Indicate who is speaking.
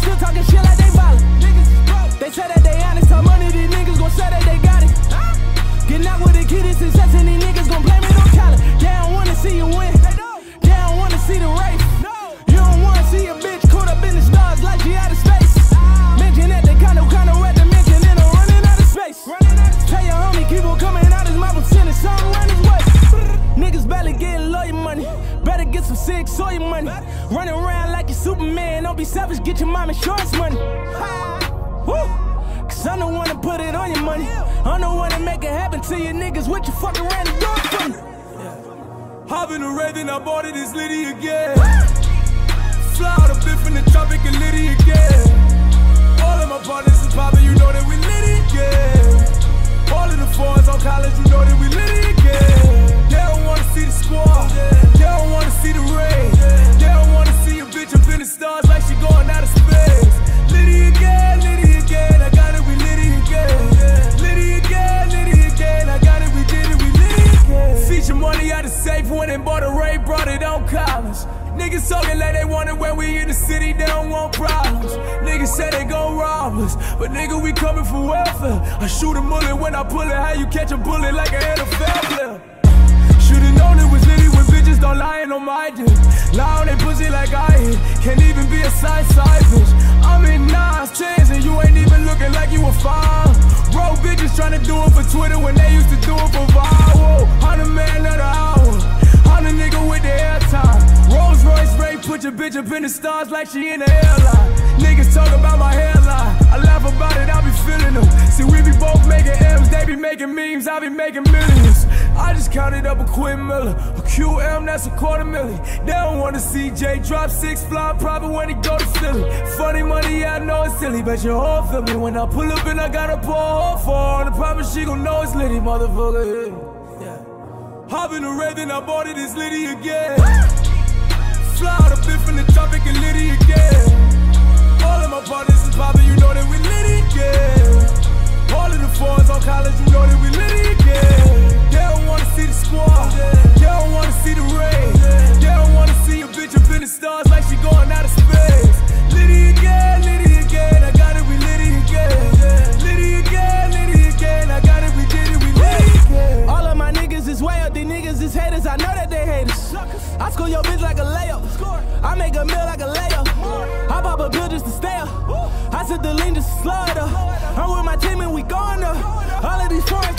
Speaker 1: still talking shit like they violent. They say that they honest, how money these niggas gon' say that they got it. Getting out with the kid is success and these niggas gon' blame it on college. They don't wanna see you win, they don't wanna see the race. You don't wanna see a bitch caught up in the stars like she out of space. Mention that they kinda at the mention and I'm running out of space. Tell your homie keep on coming out his mouth and sending something around his way. Niggas barely getting lawyer money, better get some sick soy money. Running around like you Superman, don't be selfish, get your mom insurance money. Woo! Cause I'm the one to put it on your money. I'm the one to make it happen to you niggas with your fucking random door for me.
Speaker 2: Hop in the Wraith and I bought it, it's Liddy again. Fly out a bit from the tropic and Liddy again. All of my partners is poppin', you know that we Liddy again. All of the fours on college, you know that we Liddy again. They don't wanna see the squad, they don't wanna see the rain. They don't wanna see a bitch up in the stars like she going out of space. Liddy again, I got it, we Liddy again. Liddy again, I got it, we did it, we Liddy again. Feature money out of safe, went and bought a Wraith, brought it on college. Niggas talking like they want it when we in the city, they don't want problems. Niggas say they gon' rob us, but nigga we coming for welfare. I shoot a bullet when I pull it, how you catch a bullet like an NFL player? Should've known it was Liddy when bitches don't lie on my dick. Lie on they pussy like I hit, can't even be a side bitch. I'm in 9s, 10s, and you ain't even looking like you a 5. Bro, bitches tryna do it for Twitter when they used to do it for viral. I'm the man of the hour, I'm the nigga with the airtime. Rolls Royce Wraith, put your bitch up in the stars like she in the airline. Niggas talk about my hairline, I laugh about it, I be feeling them. See, we be both making M's, they be making memes, I be making millions. I just counted up a Quinn Miller, a QM, that's a $250,000. They don't wanna see Jay drop 6 fly private when he go to Philly. Funny money, yeah, I know it's silly, but your whole feel me when I pull up and I got a pour her for her. I promise she gon' know it's Liddy, motherfucker. Yeah. Hop in the Wraith and I bought it, it's Liddy again. Fly out a bit from the tropic and Liddy again. All of my partners is poppin', you know that we Liddy again. All of the fours on college, you know that we Liddy again. They don't wanna see the squad, they don't wanna see the rain. They don't wanna see a bitch up in the stars like she going out of space. Liddy again, I got it, we Liddy again. Liddy again, I got it, we did it, we Liddy again.
Speaker 1: All of my niggas is way up, these niggas is haters, I know that they haters. I score your bitch like a layup, I make a meal like a layup. I pop a pill just to stay up, I said the lean just to slow it up. I'm with my team and we going up. All of these foreign